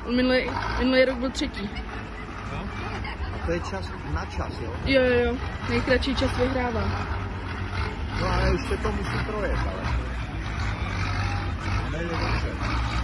Minulý rok byl 3. No. A to je čas na čas, jo? Jo. Nejkratší čas vyhrává. No ale už se to musí projet, ale. Ne, je dobře.